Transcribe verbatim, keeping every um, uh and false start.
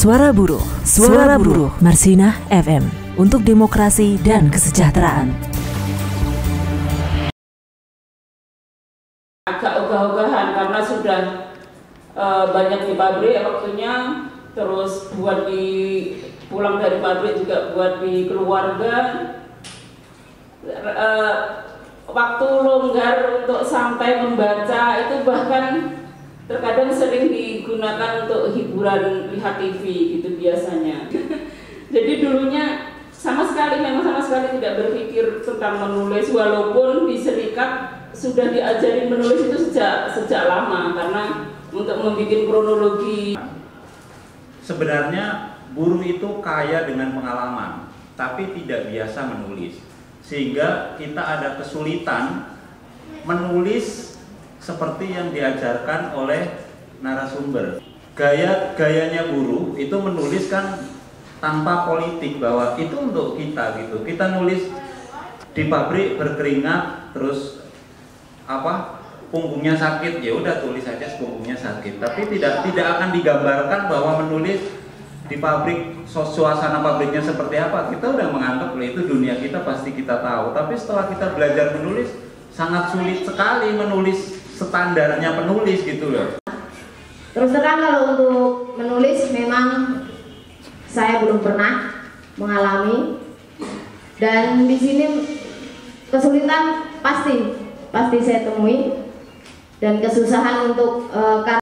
Suara Buruh, Suara Buruh, Marsinah F M, untuk demokrasi dan kesejahteraan. Agak ogah-ogahan karena sudah uh, banyak di pabrik waktunya, terus buat di pulang dari pabrik juga buat di keluarga. Uh, waktu longgar untuk sampai membaca itu bahkan terkadang sering digunakan untuk hiburan, lihat T V gitu biasanya. Jadi dulunya sama sekali, memang sama sekali tidak berpikir tentang menulis, walaupun di Serikat sudah diajari menulis itu sejak sejak lama, karena untuk membuat kronologi. Sebenarnya buruh itu kaya dengan pengalaman, tapi tidak biasa menulis, sehingga kita ada kesulitan menulis seperti yang diajarkan oleh narasumber. Gaya gayanya buruh itu menulis kan tanpa politik, bahwa itu untuk kita gitu. Kita nulis di pabrik berkeringat, terus apa punggungnya sakit, ya udah tulis aja punggungnya sakit. Tapi tidak tidak akan digambarkan bahwa menulis di pabrik suasana pabriknya seperti apa. Kita udah menganggap bahwa itu dunia kita, pasti kita tahu. Tapi setelah kita belajar menulis, sangat sulit sekali menulis standarnya penulis gitu loh. Terus terang kalau untuk menulis memang saya belum pernah mengalami, dan di sini kesulitan pasti pasti saya temui, dan kesusahan untuk uh,